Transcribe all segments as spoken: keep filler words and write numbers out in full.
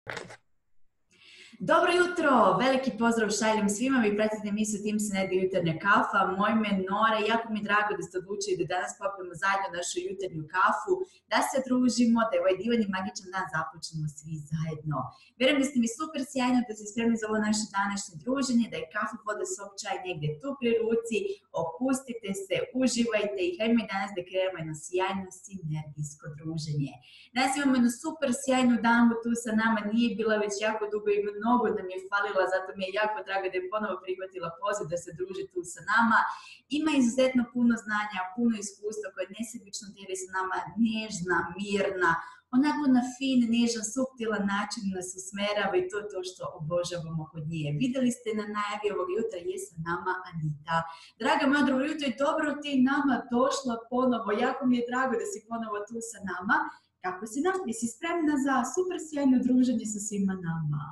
Dobro jutro, veliki pozdrav šaljem svima, vi pratite emisiju Tim se ne ide jutarnja kafa, moje ime je Nora i jako mi je drago da ste odlučili da danas popijemo zajedno našu jutarnju kafu, da se družimo, da je ovaj divan i magičan dan započnemo svi zajedno. Vjerujem da ste mi super sjajno, da ste spremni za ovo naše današnje druženje, da je kafa, voda, sok, čaj negdje tu pri ruci, opustite se, uživajte i hajmo i danas da krenemo jedno sjajno sinergijsko druženje. Danas imamo jednu super sjajnu damu tu sa nama, nije bila već jako dugo i mnogo nam je falila, zato mi je jako drago da je ponovo prihvatila poziv da se druži tu sa nama. Ima izuzetno puno znanja, puno iskustva koje nesebično dijeli sa nama, nježna, mirna, onako na fin, nežan, suptilan način nas usmerava i to je to što obožavamo kod nje. Vidjeli ste na najavi ovog jutra je sa nama Anita. Draga moja, dobro jutro i dobro ti nama došla ponovo. Jako mi je drago da si ponovo tu sa nama. Kako si nam? Jesi spremna za super sjajno druženje sa svima nama?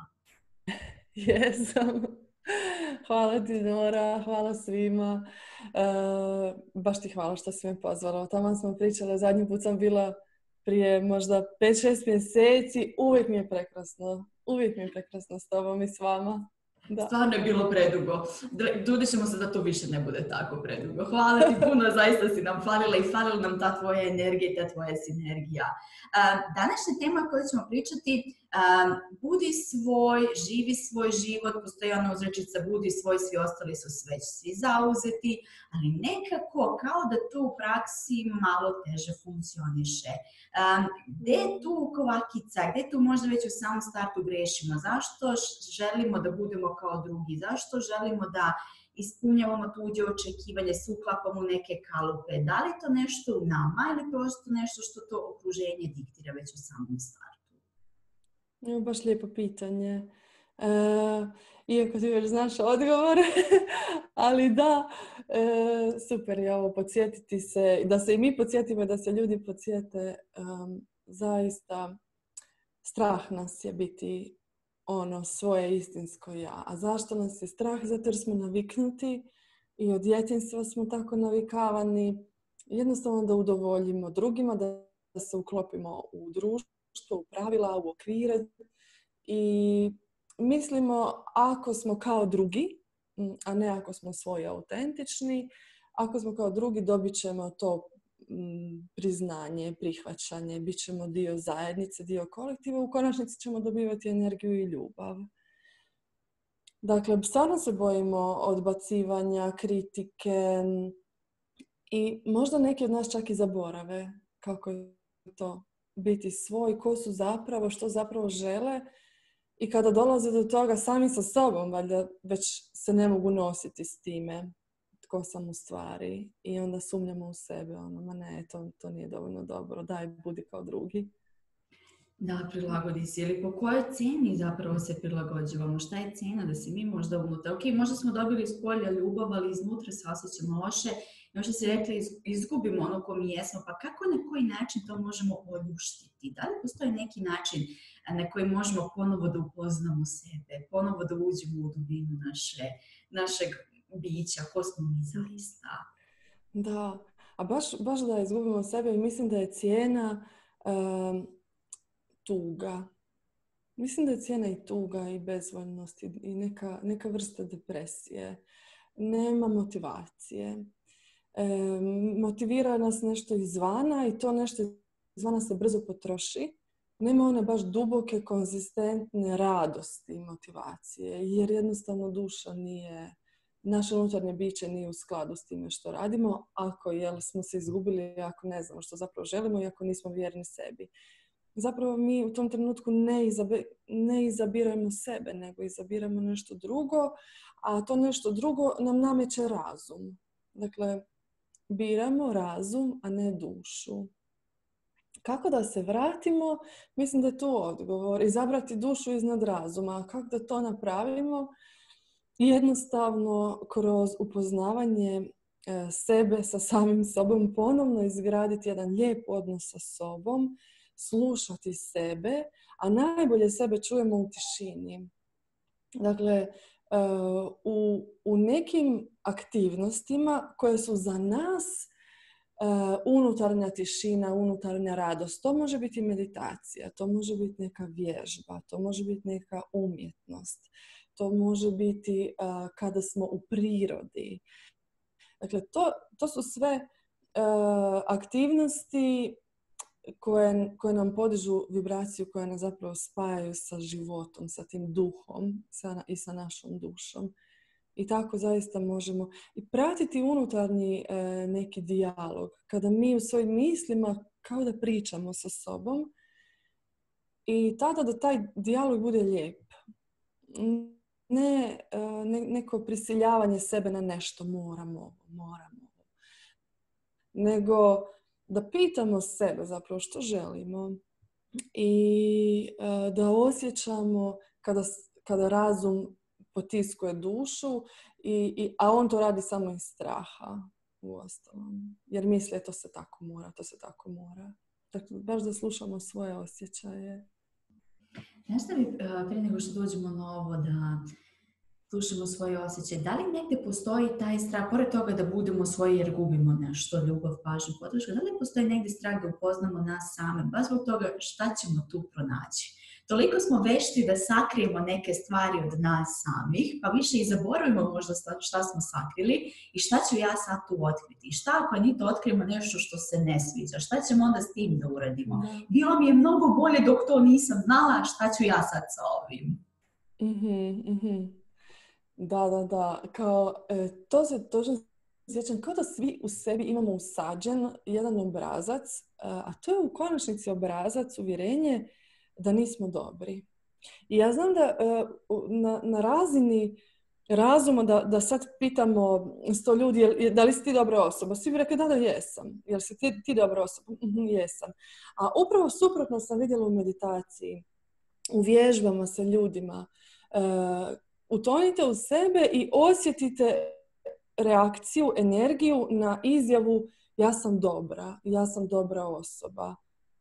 Jesam. Hvala ti, Nora, hvala svima. E, baš ti hvala što si me pozvala. O tome smo pričali, zadnji put sam bila prije možda pet šest mjeseci. Uvijek mi je prekrasno. Uvijek mi je prekrasno s tobom i s vama. Da. Stvarno je bilo predugo. Trudit ćemo se da to više ne bude tako predugo. Hvala ti puno, zaista si nam falila i falila nam ta tvoja energija i ta tvoja sinergija. Današnja tema koju ćemo pričati, budi svoj, živi svoj život, postoji ona uzrečica budi svoj, svi ostali su sve, svi zauzeti, ali nekako kao da to u praksi malo teže funkcioniše. Gde je tu kovakica, gde tu možda već u samom startu grešimo? Zašto želimo da budemo kao drugi? Zašto želimo da ispunjavamo tuđe očekivanje, se uklapamo u neke kalupe? Da li to nešto u nama ili prosto nešto što to okruženje diktira već u samom startu? No, baš lijepo pitanje. E, iako ti već znaš odgovor, ali da, e, super je ovo podsjetiti se, da se i mi podsjetimo, da se ljudi podsjete, um, zaista strah nas je biti ono svoje istinsko ja. A zašto nas je strah? Zato jer smo naviknuti i od djetinjstva smo tako navikavani jednostavno da udovoljimo drugima, da se uklopimo u društvo, u pravila, u okvire i mislimo ako smo kao drugi, a ne ako smo svoji autentični, ako smo kao drugi dobit ćemo to priznanje, prihvaćanje, bit ćemo dio zajednice, dio kolektiva, u konačnici ćemo dobivati energiju i ljubav. Dakle, stvarno se bojimo odbacivanja, kritike i možda neki od nas čak i zaborave kako je to biti svoj, ko su zapravo, što zapravo žele i kada dolaze do toga sami sa sobom, valjda već se ne mogu nositi s time tko sam u stvari i onda sumnjamo u sebe, ono, ma ne, to, to nije dovoljno dobro, daj, budi kao drugi. Da, prilagodi se. Ili po kojoj cijeni zapravo se prilagođavamo? Šta je cijena da se mi možda unutra? Ok, možda smo dobili iz polja ljubav, ali iznutra se osjećamo loše. I možda si rekli, izgubimo ono ko mi jesmo. Pa kako, na koji način to možemo oljuštiti? Da li postoji neki način na koji možemo ponovo da upoznamo sebe? Ponovo da uđemo u dubinu naše, našeg bića? Ko smo mi zaista? Da, a baš, baš da izgubimo sebe i mislim da je cijena um, tuga. Mislim da je cijena i tuga i bezvoljnost i neka, neka vrsta depresije. Nema motivacije. E, motivira nas nešto izvana i to nešto izvana se brzo potroši. Nema one baš duboke, konzistentne radosti i motivacije jer jednostavno duša nije, naše unutarnje biće nije u skladu s time što radimo ako jel, smo se izgubili, ako ne znamo što zapravo želimo i ako nismo vjerni sebi. Zapravo mi u tom trenutku ne, izabe, ne izabiramo sebe, nego izabiramo nešto drugo, a to nešto drugo nam nameće razum. Dakle, biramo razum, a ne dušu. Kako da se vratimo? Mislim da je tu odgovor. Izabrati dušu iznad razuma. A kako da to napravimo? Jednostavno, kroz upoznavanje sebe sa samim sobom, ponovno izgraditi jedan lijep odnos sa sobom, slušati sebe, a najbolje sebe čujemo u tišini. Dakle, u, u nekim aktivnostima koje su za nas unutarnja tišina, unutarnja radost. To može biti meditacija, to može biti neka vježba, to može biti neka umjetnost, to može biti uh, kada smo u prirodi. Dakle, to, to su sve uh, aktivnosti koje, koje nam podižu vibraciju, koje nas zapravo spajaju sa životom, sa tim duhom sa, i sa našom dušom. I tako zaista možemo i pratiti unutarnji e, neki dijalog. Kada mi u svojim mislima kao da pričamo sa sobom i tada da taj dijalog bude lijep. Ne, e, ne neko prisiljavanje sebe na nešto moramo, moramo. Nego da pitamo sebe zapravo što želimo i e, da osjećamo kada, kada razum potiskuje dušu, i, i, a on to radi samo iz straha uostalom. Jer misle to se tako mora, to se tako mora. Dakle, baš da slušamo svoje osjećaje. Znaš da bi, prije nego što dođemo na ovo da slušamo svoje osjećaje, da li negdje postoji taj strah, pored toga da budemo svoji jer gubimo nešto, ljubav, pažnju, podršku, da li postoji negdje strah da upoznamo nas same, baš zbog toga šta ćemo tu pronaći? Toliko smo vešti da sakrijemo neke stvari od nas samih, pa više i zaboravimo možda šta smo sakrili i šta ću ja sad tu otkriti. I šta ako ni to otkrijemo nešto što se ne sviđa? Šta ćemo onda s tim da uradimo? Bilo mi je mnogo bolje dok to nisam znala, šta ću ja sad sa ovim? Mm-hmm, mm-hmm. Da, da, da. Kao, e, to se točno sjećam, kao da svi u sebi imamo usađen jedan obrazac, a to je u konačnici obrazac, uvjerenje da nismo dobri. I ja znam da na, na razini razuma da, da sad pitamo sto ljudi jel, da li si ti dobra osoba. Svi bi rekli da, da jesam. Jel si ti, ti dobra osoba? Mm-hmm, jesam. A upravo suprotno sam vidjela u meditaciji, u vježbama sa ljudima. Uh, utonite u sebe i osjetite reakciju, energiju na izjavu ja sam dobra, ja sam dobra osoba.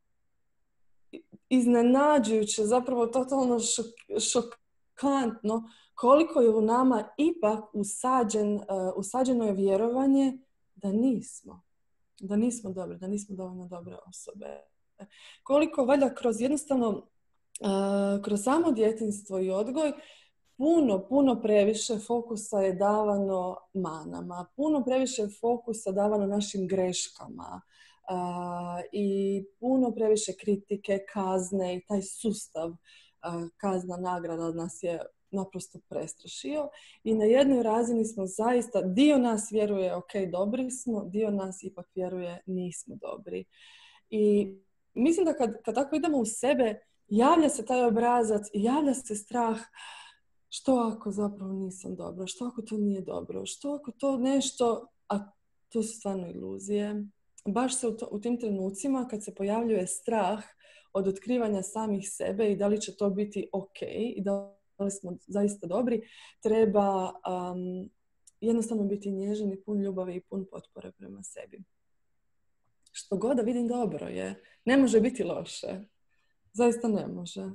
Iznenađujuće, zapravo totalno šok, šokantno koliko je u nama ipak usađen, uh, usađeno je vjerovanje da nismo. Da nismo dobri, da nismo dovoljno dobre osobe. Koliko valjda kroz jednostavno, uh, kroz samo djetinjstvo i odgoj, puno, puno previše fokusa je davano manama. Puno previše fokusa davano našim greškama. Uh, i puno previše kritike, kazne i taj sustav uh, kazna, nagrada nas je naprosto prestrašio i na jednoj razini smo zaista, dio nas vjeruje ok, dobri smo, dio nas ipak vjeruje nismo dobri. I mislim da kad, kad tako idemo u sebe, javlja se taj obrazac i javlja se strah što ako zapravo nisam dobra, što ako to nije dobro, što ako to nešto, a to su stvarno iluzije. Baš se u, to, u tim trenucima kad se pojavljuje strah od otkrivanja samih sebe i da li će to biti ok i da li smo zaista dobri, treba um, jednostavno biti nježan i pun ljubavi i pun potpore prema sebi. Što god da vidim dobro je. Ne može biti loše. Zaista ne može.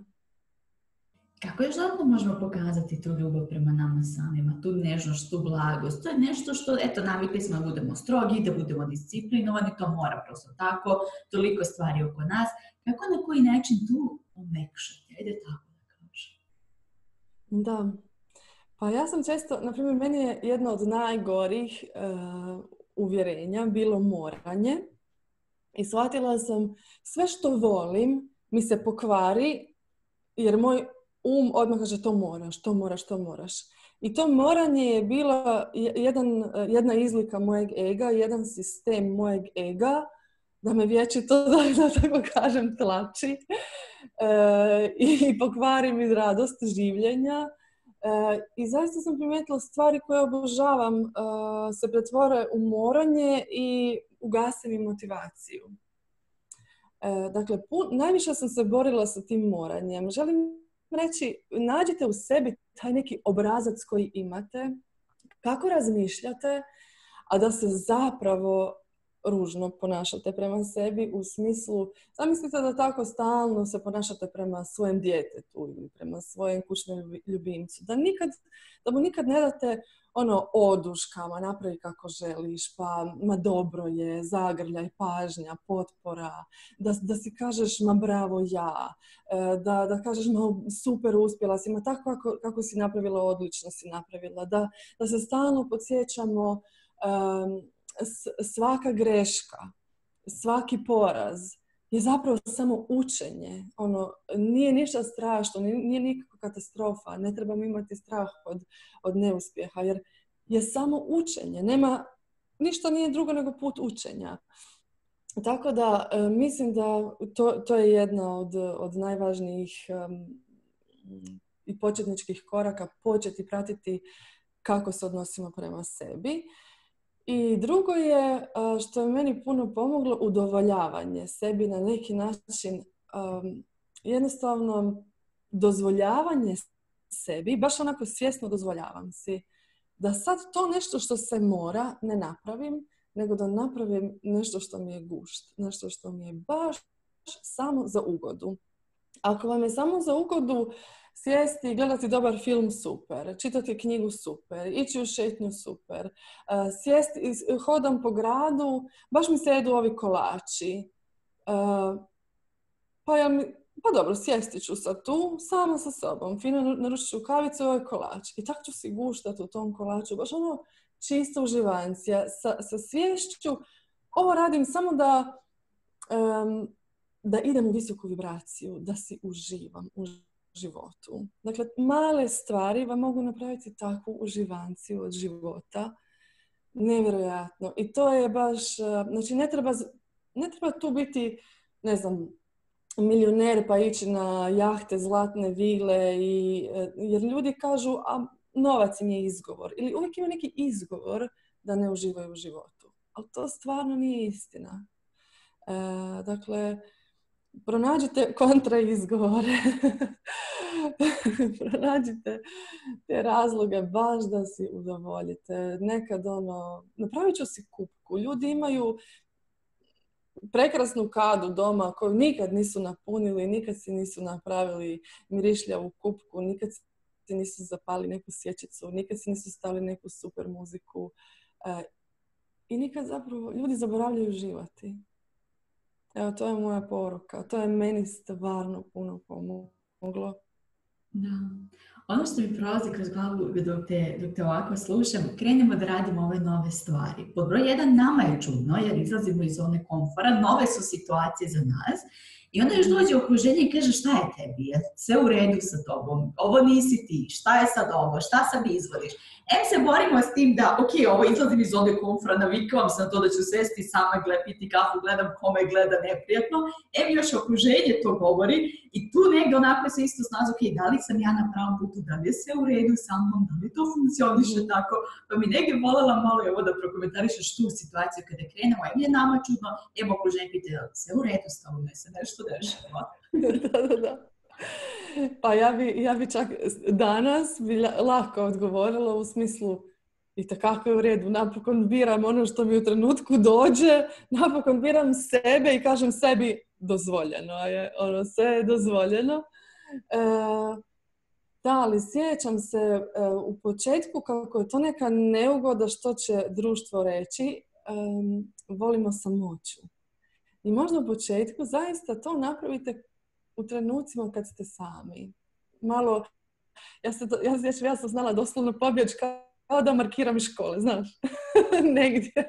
Kako još dodatno možemo pokazati tu ljubav prema nama samima, tu nežnost, tu blagost? To je nešto što, eto, navikli smo da budemo strogi, da budemo disciplinovani, to mora prosto tako, toliko stvari oko nas. Kako na koji način tu omekšati? Ajde tako da kažem. Da. Pa ja sam često, na primjer, meni je jedno od najgorih uh, uvjerenja bilo moranje. I shvatila sam sve što volim mi se pokvari jer moj um odmah kaže to moraš, to moraš, to moraš. I to moranje je bila jedan, jedna izlika mojeg ega, jedan sistem mojeg ega da me vječito, da, da tako kažem, tlači e, i pokvari mi radost življenja. E, I zaista sam primijetila stvari koje obožavam e, se pretvore u moranje i ugase mi motivaciju. E, dakle, pun, najviše sam se borila sa tim moranjem. Želim reći, nađite u sebi taj neki obrazac koji imate, kako razmišljate, a da se zapravo ružno ponašate prema sebi u smislu, zamislite da tako stalno se ponašate prema svojem djetetu ili prema svojem kućnom ljubimcu, da, nikad, da mu nikad ne date ono oduškama, napravi kako želiš, pa ma dobro je, zagrljaj, pažnja, potpora, da, da si kažeš ma bravo ja, da, da kažeš ma super uspjela si, ma tako kako, kako si napravila, odlično si napravila, da, da se stalno podsjećamo um, svaka greška, svaki poraz je zapravo samo učenje. Ono, nije ništa strašno, nije, nije nikakva katastrofa, ne trebamo imati strah od, od neuspjeha, jer je samo učenje. Nema, ništa nije drugo nego put učenja. Tako da e, mislim da to, to je jedna od, od najvažnijih um, i početničkih koraka, početi pratiti kako se odnosimo prema sebi. I drugo je, što je meni puno pomoglo, udovoljavanje sebi na neki način, um, jednostavno dozvoljavanje sebi, baš onako svjesno dozvoljavam si, da sad to nešto što se mora ne napravim, nego da napravim nešto što mi je gušt, nešto što mi je baš samo za ugodu. Ako vam je samo za ugodu sjesti i gledati dobar film, super. Čitati knjigu, super. Ići u šetnju, super. Uh, sjesti, hodam po gradu, baš mi se jedu ovi kolači. Uh, pa, ja mi, pa dobro, sjesti ću sad tu, samo sa sobom. Fino naručit ću kavicu i ovaj kolač. I tako ću si guštati u tom kolaču. Baš ono čisto uživancija. Sa, sa sviješću ovo radim samo da, um, da idem u visoku vibraciju, da si uživam u životu. Dakle, male stvari vam mogu napraviti takvu uživanciju od života. Nevjerojatno. I to je baš, znači ne treba, ne treba tu biti, ne znam, milioner pa ići na jahte, zlatne vile, i, jer ljudi kažu, a novac im je izgovor. Ili uvijek ima neki izgovor da ne uživaju u životu. Ali to stvarno nije istina. E, dakle, pronađite kontra izgovore. Pronađite te razloge baš da si udovoljite. Nekad ono, napravit ću si kupku. Ljudi imaju prekrasnu kadu doma koju nikad nisu napunili, nikad si nisu napravili mirišljavu kupku, nikad si nisu zapali neku sječicu, nikad si nisu stavili neku super muziku. E, I nikad zapravo ljudi zaboravljaju uživati. Evo, to je moja poruka. To je meni stvarno puno pomoglo. Da. Ono što mi prolazi kroz glavu dok te, dok te ovako slušam, krenemo da radimo ove nove stvari. Pod broj jedan, nama je čudno jer izlazimo iz zone komfora, nove su situacije za nas. I onda još dođe okruženje i kaže šta je tebi, je sve u redu sa tobom, ovo nisi ti, šta je sad ovo, šta sad izvodiš. Em se borimo s tim da, ok, ovo izlazim iz zone komfora, navikavam se na to da ću sesti sama, piti kafu, gledam kome gleda neprijatno, em još okruženje to govori i tu negdje onako se isto snazi, ok, da li sam ja na pravom putu, da li je sve u redu sa mnom, da li to funkcioniše mm. tako, pa mi negdje voljela malo je ovo da prokomentarišeš tu situaciju kada krenemo, em je nama čudno, em okruženje pite, sve u redu s tobom, ne se nešto dešava. da, da, da. Pa ja bi, ja bi čak danas bi lako odgovorila u smislu i takako je u redu. Napokon biram ono što mi u trenutku dođe, napokon biram sebe i kažem sebi dozvoljeno je. Ono, sve je dozvoljeno. E, da, ali sjećam se e, u početku kako je to neka neugoda što će društvo reći. E, volimo samoću. I možda u početku zaista to napravite u trenucima kad ste sami. Malo, ja, se, ja, ja, ja sam znala doslovno pobjeći kao da markiram iz škole, znaš, negdje.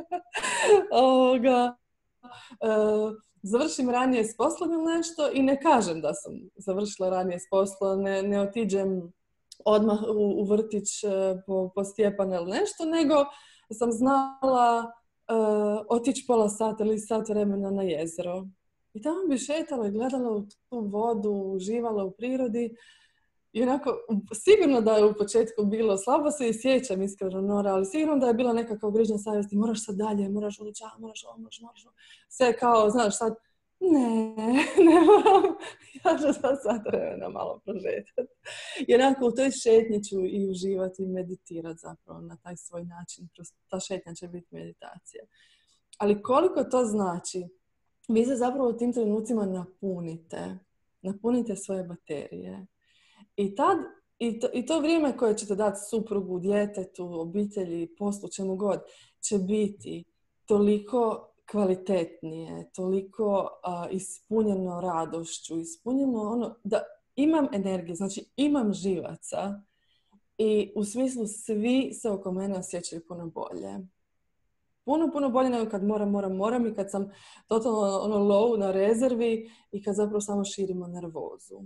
Ovoga, uh, završim ranije s poslom ili nešto i ne kažem da sam završila ranije s poslom, ne, ne otiđem odmah u, u vrtić uh, po, po Stjepana ili nešto, nego sam znala uh, otići pola sata ili sat vremena na jezero. I tamo bi šetala i gledala u tu vodu, uživala u prirodi. I onako, sigurno da je u početku bilo, slabo se i sjećam iskreno, Nora, ali sigurno da je bila nekakav grižnja savjesti, moraš sad dalje, moraš odući, moraš ovo, moraš, moraš ovo. Sve kao, znaš, sad, ne, ne moram, ja ću sad sad vremena malo prožetati. I onako u toj šetnji ću i uživati i meditirati zapravo na taj svoj način. Ta šetnja će biti meditacija. Ali koliko to znači? Vi se zapravo u tim trenucima napunite. Napunite svoje baterije. I tad, i to, i to vrijeme koje ćete dati suprugu, djetetu, obitelji, poslu, čemu god, će biti toliko kvalitetnije, toliko uh, ispunjeno radošću, ispunjeno ono da imam energije, znači imam živaca i u smislu svi se oko mene osjećaju puno bolje. Puno, puno bolje nego kad moram, moram, moram i kad sam totalno ono low na rezervi i kad zapravo samo širimo nervozu.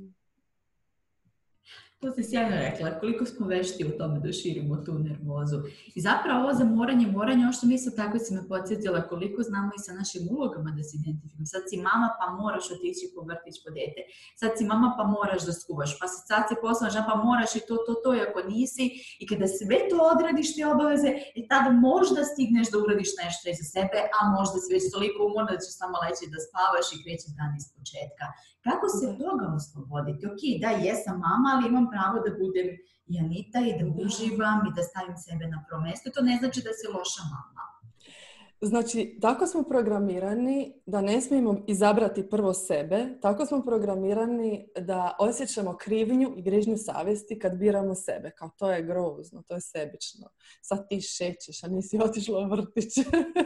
To ste sjajno rekla, koliko smo vešti u tome da širimo tu nervozu. I zapravo ovo za moranje, moranje, ono što mi isto tako si me podsjetila, koliko znamo i sa našim ulogama da se identifikujemo. Sad si mama pa moraš otići po vrtić po dete. Sad si mama pa moraš da skuvaš. Pa sad si poslovna žena pa moraš i to, to, to, i ako nisi. I kada sve to odradiš te obaveze, e tada možda stigneš da uradiš nešto i za sebe, a možda si već toliko umorna da ćeš samo leći da spavaš i kreće dan iz početka. Kako se toga osloboditi? Ok, da, jesam mama, ali imam pravo da budem i Anita i da uživam i da stavim sebe na prvo mjesto. To ne znači da si loša mama. Znači, tako smo programirani da ne smijemo izabrati prvo sebe. Tako smo programirani da osjećamo krivnju i grižnju savjesti kad biramo sebe. Kao to je grozno, to je sebično. Sad ti šećeš, a nisi otišla u vrtić.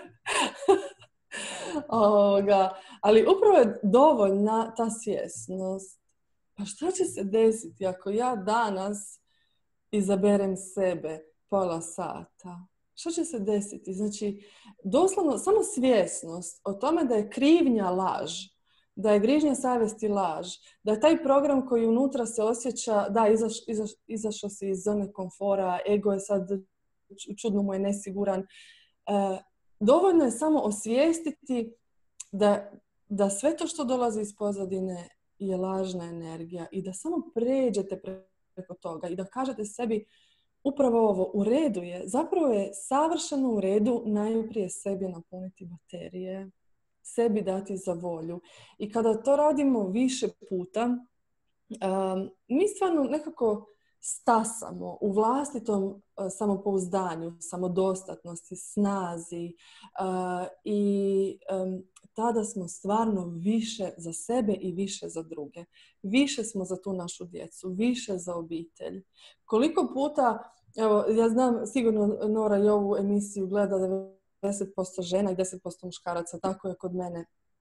Ovoga. Ali upravo je dovoljna ta svjesnost. Pa šta će se desiti ako ja danas izaberem sebe pola sata? Što će se desiti? Znači, doslovno samo svjesnost o tome da je krivnja laž, da je grižnja savjesti laž, da je taj program koji unutra se osjeća, da, izaš, izaš, izašao si iz zone komfora, ego je sad čudno mu je nesiguran. E, dovoljno je samo osvijestiti da, da sve to što dolazi iz pozadine je lažna energija i da samo pređete preko toga i da kažete sebi upravo ovo, u redu je, zapravo je savršeno u redu najprije sebi napuniti baterije, sebi dati za volju. I kada to radimo više puta, um, mi stvarno nekako stasamo u vlastitom uh, samopouzdanju, samodostatnosti, snazi uh, i um, tada smo stvarno više za sebe i više za druge. Više smo za tu našu djecu, više za obitelj. Koliko puta, evo, ja znam sigurno Nora i ovu emisiju gleda devedeset posto žena i deset posto muškaraca, tako je kod mene.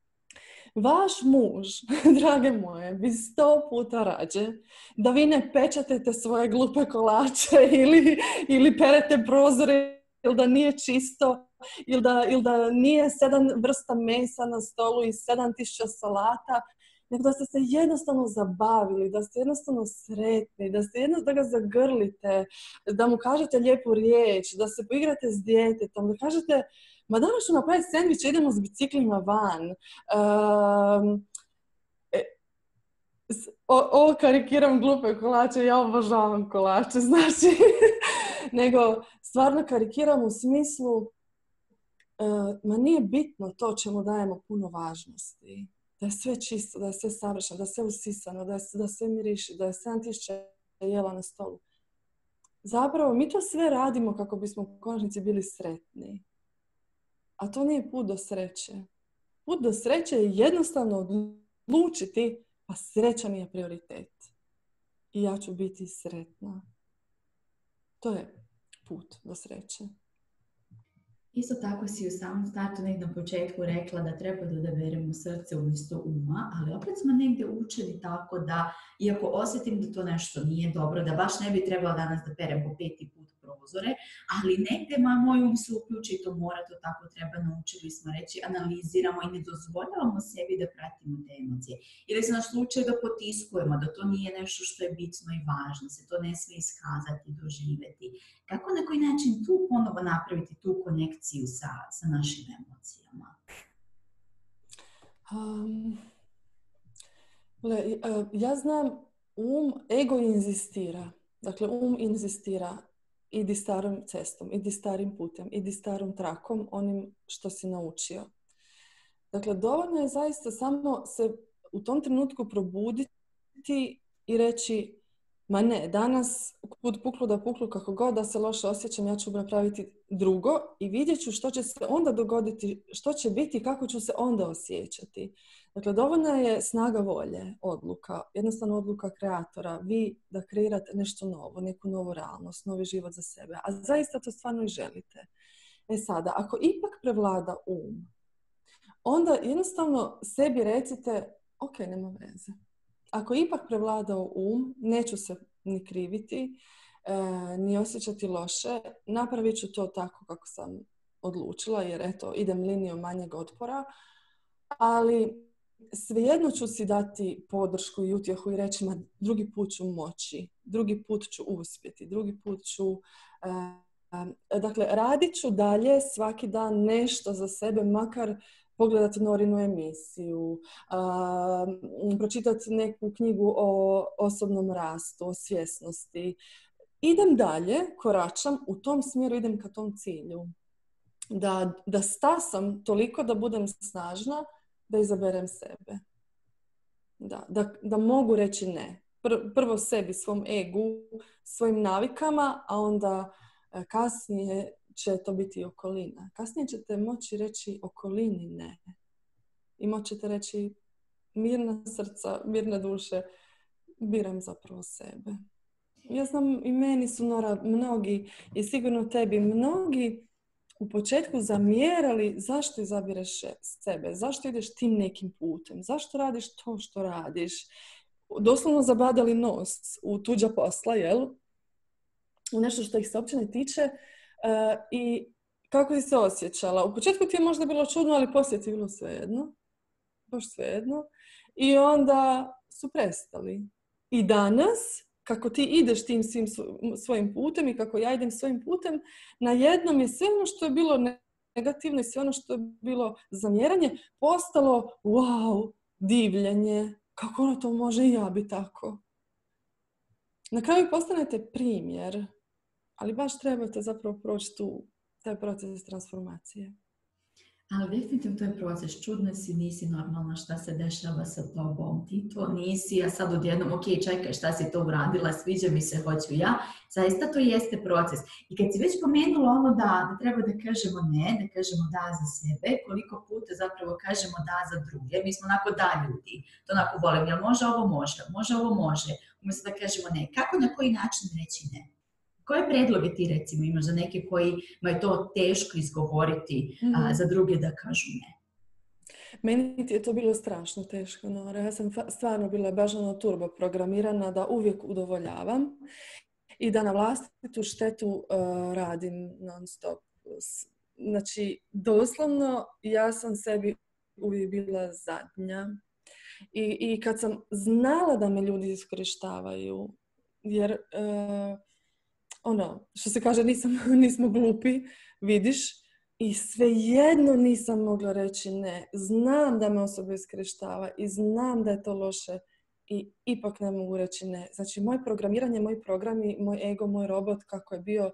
Vaš muž, drage moje, bi sto puta rađe da vi ne pečatete svoje glupe kolače ili, ili perete prozore ili da nije čisto ili da, ili da nije sedam vrsta mesa na stolu i sedam tisuća salata, nego da ste se jednostavno zabavili, da ste jednostavno sretni, da ste jednostavno da ga zagrlite, da mu kažete lijepu riječ, da se poigrate s djetetom, da kažete ma danas ću napraviti sendvič, idemo s biciklima van. Um, e, o, ovo karikiram glupe kolače, ja obožavam kolače, znači. Nego stvarno karikiram u smislu uh, ma nije bitno to čemu dajemo puno važnosti. Da je sve čisto, da je sve savršeno, da je sve usisano, da, je, da sve miriši, da je sedam tisuća jela na stolu. Zapravo, mi to sve radimo kako bismo u konačnici bili sretni. A to nije put do sreće. Put do sreće je jednostavno odlučiti, pa sreća mi je prioritet. I ja ću biti sretna. To je put do sreće. Isto tako si u samom startu negdje na početku rekla da treba da odaberemo srce umjesto uma, ali opet smo negdje učeni tako da, iako osjetim da to nešto nije dobro, da baš ne bi trebalo danas da perem po peti put prozore, ali negdje ma, moj um se uključi i to mora, to tako treba, naučili smo reći, analiziramo i ne dozvoljavamo sebi da pratimo te emocije. Ili se naš slučaj da potiskujemo, da to nije nešto što je bitno i važno, se to ne smije iskazati, doživjeti. Kako na koji način tu ponovo napraviti tu konekciju sa, sa našim emocijama? Um, le, ja znam, um, ego inzistira. Dakle, um inzistira idi starom cestom, idi starim putem, idi starom trakom, onim što si naučio. Dakle, dovoljno je zaista samo se u tom trenutku probuditi i reći Ma ne, danas kud puklu da puklu, kako god da se loše osjećam, ja ću napraviti drugo i vidjet ću što će se onda dogoditi, što će biti i kako ću se onda osjećati. Dakle, dovoljna je snaga volje, odluka, jednostavno odluka kreatora, vi da kreirate nešto novo, neku novu realnost, novi život za sebe, a zaista to stvarno i želite. E sada, ako ipak prevlada um, onda jednostavno sebi recite, ok, nema veze. Ako ipak prevladao um, neću se ni kriviti, e, ni osjećati loše, napravit ću to tako kako sam odlučila, jer eto, idem linijom manjeg otpora, ali svejedno ću si dati podršku i utjehu i reći, ma drugi put ću moći, drugi put ću uspjeti, drugi put ću... E, dakle, radit ću dalje svaki dan nešto za sebe, makar pogledati Norinu emisiju, a, pročitati neku knjigu o osobnom rastu, o svjesnosti. Idem dalje, koračam, u tom smjeru idem ka tom cilju. Da, da stasam toliko da budem snažna, da izaberem sebe. Da, da, da mogu reći ne. Pr- prvo sebi, svom egu, svojim navikama, a onda kasnije će to biti okolina. Kasnije ćete moći reći okolini ne. I moćete reći mirna srca, mirne duše, biram zapravo sebe. Ja znam i meni su, Nora, mnogi i sigurno tebi mnogi u početku zamjerali zašto izabireš sebe, zašto ideš tim nekim putem, zašto radiš to što radiš. Doslovno zabadali nos u tuđa posla, jel? U nešto što ih se uopće ne tiče. Uh, i kako si se osjećala? U početku ti je možda bilo čudno, ali poslije ti je bilo svejedno. Baš svejedno. I onda su prestali. I danas, kako ti ideš tim svim svojim putem i kako ja idem svojim putem, najednom je sve ono što je bilo negativno i sve ono što je bilo zamjeranje postalo wow, divljenje. Kako ono to može i ja biti tako? Na kraju postanete primjer, ali baš trebate zapravo proći tu, taj proces transformacije. Ali definitivno to je proces. Čudna si, nisi normalna, šta se dešava sa tobom. Ti to nisi, a sad odjednom, ok, čekaj, šta si to uradila, sviđa mi se, hoću ja. Zaista to jeste proces. I kad si već pomenula ono da, da treba da kažemo ne, da kažemo da za sebe, koliko puta zapravo kažemo da za druge, mi smo onako da ljudi. To onako volim, jel može ovo može, može ovo može. Umjesto da kažemo ne. Kako, na koji način reći ne? Koje predloge ti recimo imaš za neke koji je to teško izgovoriti, mm. a, za druge da kažu ne? Meni je to bilo strašno teško, Nora. Ja sam stvarno bila baš ono turbo programirana da uvijek udovoljavam i da na vlastitu štetu uh, radim non stop. Znači, doslovno ja sam sebi uvijek bila zadnja. I, i kad sam znala da me ljudi iskorištavaju, jer... Uh, ono, što se kaže, nisam, nismo glupi, vidiš, i svejedno nisam mogla reći ne. Znam da me osoba iskorištava i znam da je to loše i ipak ne mogu reći ne. Znači, moje programiranje, moji programi, moj ego, moj robot, kako je bio uh,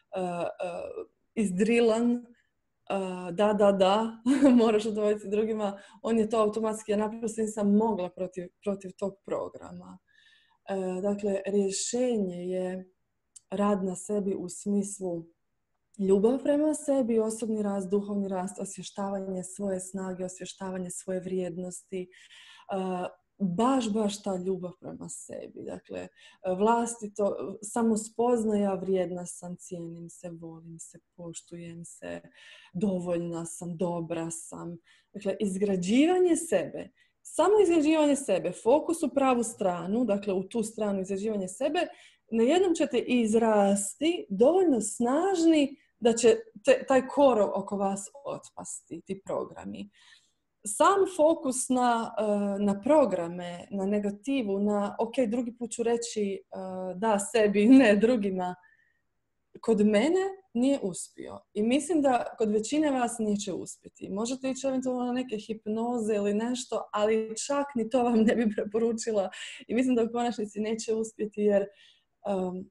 uh, izdrilan, uh, da, da, da, moraš udovoljiti drugima, on je to automatski, ja naprosto nisam mogla protiv, protiv tog programa. Uh, dakle, rješenje je rad na sebi u smislu ljubav prema sebi, osobni rast, duhovni rast, osvještavanje svoje snage, osvještavanje svoje vrijednosti, uh, baš, baš ta ljubav prema sebi. Dakle, vlastito, samospoznaja, vrijedna sam, cijenim se, volim se, poštujem se, dovoljna sam, dobra sam. Dakle, izgrađivanje sebe. Samo izgrađivanje sebe, fokus u pravu stranu, dakle u tu stranu izgrađivanje sebe, najednom ćete izrasti dovoljno snažni da će te, taj korov oko vas otpasti, ti programi. Sam fokus na, na programe, na negativu, na ok, drugi put ću reći da sebi, ne drugima, kod mene nije uspio. I mislim da kod većine vas neće uspjeti. Možete ići eventualno na neke hipnoze ili nešto, ali čak ni to vam ne bi preporučila. I mislim da u konačnici neće uspjeti jer um,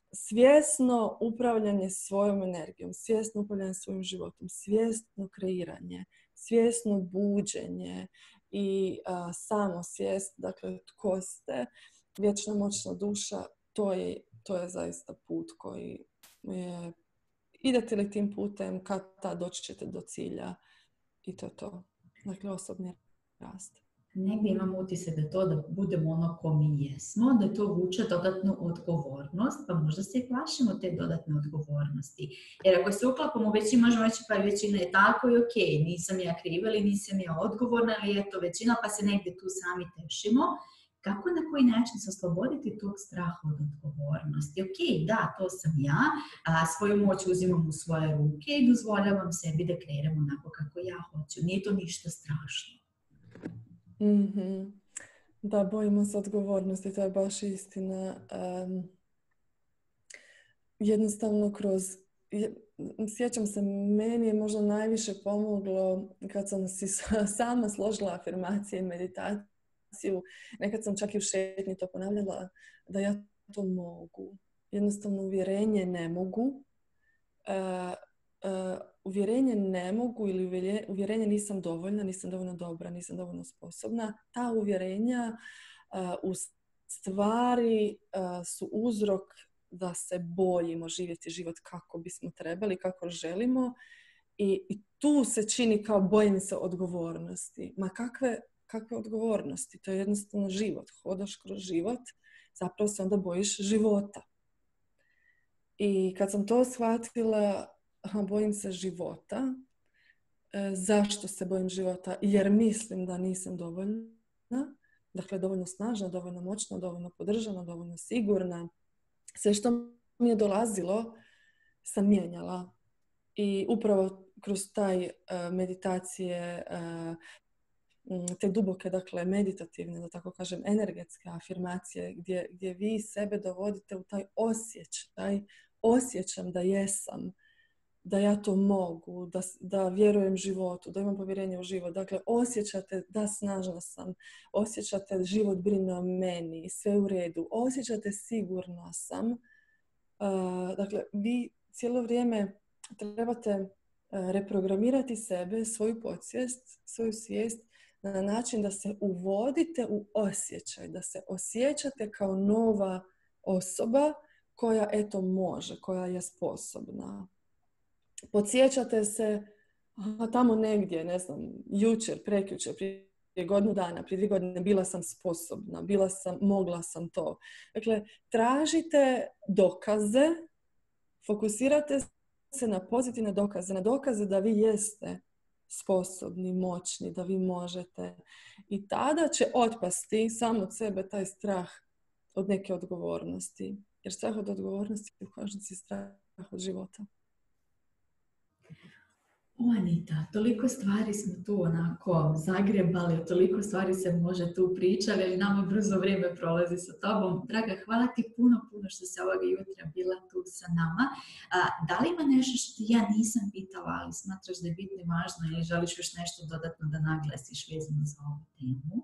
svjesno upravljanje svojom energijom, svjesno upravljanje svojim životom, svjesno kreiranje, svjesno buđenje i uh, samosvijest, dakle tko ste, vječna moćna duša, to je, to je zaista put koji je, idete li tim putem, kad tad doći ćete do cilja i to je to. Dakle, osobni rast. Negdje imamo utisak da to da budemo ono ko mi jesmo, da to vuče dodatnu odgovornost, pa možda se i plašimo te dodatne odgovornosti. Jer ako se uklapamo, već možemo reći pa većina je tako i ok, nisam ja kriva ili nisam ja odgovorna, ali eto većina, pa se negdje tu sami tešimo. Kako na koji način se osloboditi tog straha od odgovornosti? Ok, da, to sam ja, a svoju moć uzimam u svoje ruke i dozvoljavam sebi da kreiram onako kako ja hoću. Nije to ništa strašno. Mm-hmm. Da, bojimo se odgovornosti, to je baš istina. Um, jednostavno kroz... Je, sjećam se, meni je možda najviše pomoglo kad sam si sama složila afirmacije i meditaciju. Nekad sam čak i u šetnji to ponavljala, da ja to mogu. Jednostavno uvjerenje ne mogu. Uh, uh, uvjerenje ne mogu ili uvjerenje nisam dovoljna, nisam dovoljno dobra, nisam dovoljno sposobna. Ta uvjerenja uh, u stvari uh, su uzrok da se bojimo živjeti život kako bismo trebali, kako želimo. I, i tu se čini kao bojim se odgovornosti. Ma kakve, kakve odgovornosti? To je jednostavno život. Hodaš kroz život, zapravo se onda bojiš života. I kad sam to shvatila, aha, bojim se života. E, zašto se bojim života? Jer mislim da nisam dovoljna. Dakle, dovoljno snažna, dovoljno moćna, dovoljno podržana, dovoljno sigurna. Sve što mi je dolazilo sam mijenjala. I upravo kroz taj uh, meditacije, uh, te duboke, dakle, meditativne, da tako kažem, energetske afirmacije, gdje, gdje vi sebe dovodite u taj osjećaj, osjećam da jesam, da ja to mogu, da, da vjerujem životu, da imam povjerenje u život. Dakle, osjećate da snažna sam, osjećate život brine o meni, sve u redu, osjećate sigurna sam. Uh, dakle, vi cijelo vrijeme trebate uh, reprogramirati sebe, svoju podsvijest, svoju svijest na način da se uvodite u osjećaj, da se osjećate kao nova osoba koja eto može, koja je sposobna. Podsjećate se aha, tamo negdje, ne znam, jučer, prekjučer, prije godinu dana, prije dvije godine bila sam sposobna, bila sam, mogla sam to. Dakle, tražite dokaze, fokusirate se na pozitivne dokaze, na dokaze da vi jeste sposobni, moćni, da vi možete. I tada će otpasti sam od sebe taj strah od neke odgovornosti. Jer strah od odgovornosti je u konačnici strah od života. O, Anita, toliko stvari smo tu onako zagrebali, toliko stvari se može tu pričati, ali nama brzo vrijeme prolazi sa tobom. Draga, hvala ti puno, puno što si ovoga jutra bila tu sa nama. A, da li ima nešto što ti ja nisam pitala, ali smatraš da je bitno i važno ili želiš još nešto dodatno da naglasiš vezano za ovu temu?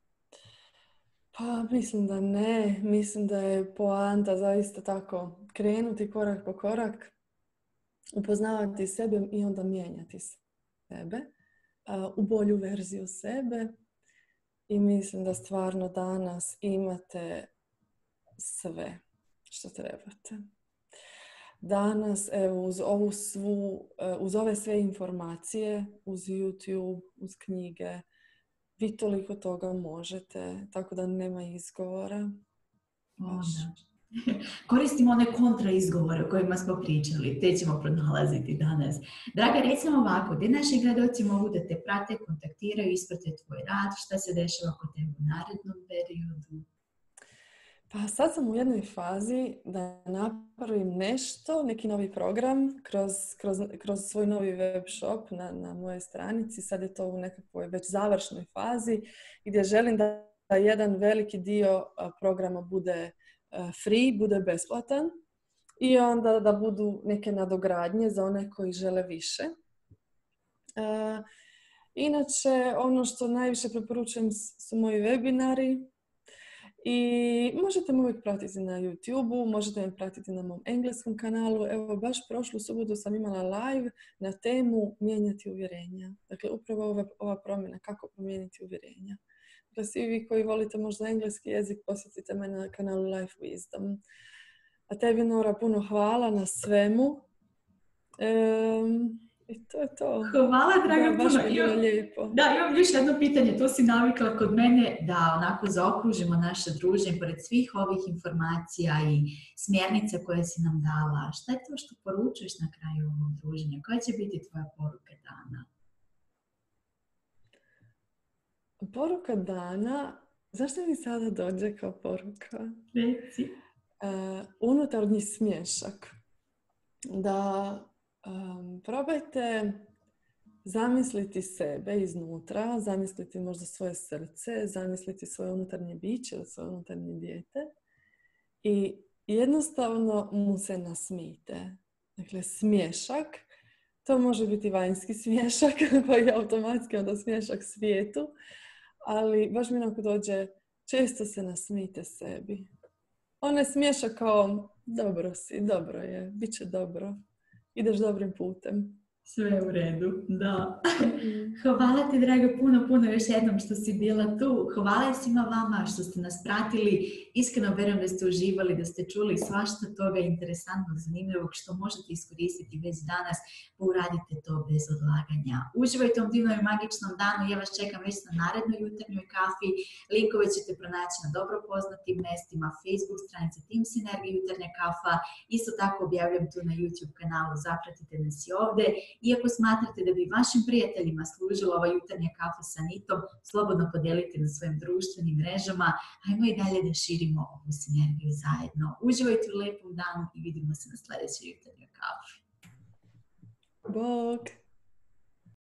Pa mislim da ne. Mislim da je poanta zaista tako krenuti korak po korak, upoznavati sebe i onda mijenjati sebe uh, u bolju verziju sebe. I mislim da stvarno danas imate sve što trebate. Danas, evo, uz ovu svu, uh, uz ove sve informacije, uz YouTube, uz knjige, vi toliko toga možete, tako da nema izgovora. Baš. Koristimo one kontra izgovore o kojima smo pričali, te ćemo pronalaziti danas. Draga, recimo ovako, gdje naši gledalci mogu da te prate, kontaktiraju, isprate tvoj rad, šta se dešava kod tebe u narednom periodu? Pa sad sam u jednoj fazi da napravim nešto, neki novi program kroz, kroz, kroz svoj novi web shop na, na mojoj stranici. Sad je to u nekakvoj već završnoj fazi gdje želim da jedan veliki dio programa bude free, bude besplatan i onda da budu neke nadogradnje za one koji žele više. Uh, inače, ono što najviše preporučujem su moji webinari i možete me uvijek pratiti na YouTube-u, možete me pratiti na mom engleskom kanalu. Evo, baš prošlu subotu sam imala live na temu mijenjati uvjerenja. Dakle, upravo ova, ova promjena, kako promijeniti uvjerenja. Dakle, svi vi koji volite možda engleski jezik, posjetite me na kanalu Life Wisdom. A tebi, Nora, puno hvala na svemu. Um, I to je to. Hvala, draga, da, baš puno. mi je bilo lijepo. Da, imam još jedno pitanje, to si navikla kod mene, da onako zaokružimo naše druženje pored svih ovih informacija i smjernica koje si nam dala. Šta je to što poručuješ na kraju ovog druženja? Koja će biti tvoja poruka dana? Poruka dana, zašto mi sada dođe kao poruka? Reci. Uh, unutarnji smješak. Da um, probajte zamisliti sebe iznutra, zamisliti možda svoje srce, zamisliti svoje unutarnje biće ili svoje unutarnje dijete i jednostavno mu se nasmijte. Dakle, smješak, to može biti vanjski smješak koji je automatski onda smješak svijetu, ali baš mi onako dođe, često se nasmijte sebi. On je smješak kao dobro si, dobro je, bit će dobro, ideš dobrim putem. Sve u redu, da. Hvala ti, draga, puno, puno još jednom što si bila tu. Hvala svima vama što ste nas pratili. Iskreno vjerujem da ste uživali, da ste čuli svašta toga interesantnog, zanimljivog što možete iskoristiti već danas. Pa uradite to bez odlaganja. Uživajte u ovom divnom i magičnom danu. Ja vas čekam već na narednoj jutarnjoj kafi. Linkove ćete pronaći na dobro poznatim mestima, Facebook stranica Team Sinergija jutarnja kafa. Isto tako objavljam tu na YouTube kanalu. Zapratite nas i ovdje. Iako smatrate da bi vašim prijateljima služila ova jutarnja kafa sa Anitom, slobodno podijelite na svojim društvenim mrežama. Ajmo i dalje da širimo ovu sinergiju zajedno. Uživajte u lijepom danu i vidimo se na sljedećoj jutarnjoj kafi. Bog!